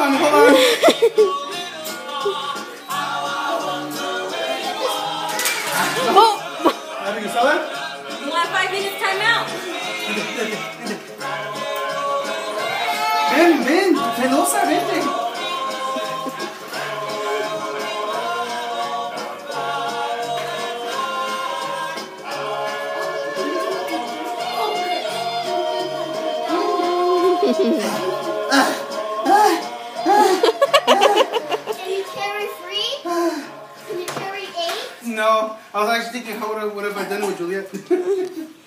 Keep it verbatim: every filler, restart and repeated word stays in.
on, hold on. Oh. I think you saw that? You want five minutes timeout? Ven, ven, Velosa, vente. Can you carry three? Can you carry eight? No, I was actually thinking, how would I, what have I done with Juliet?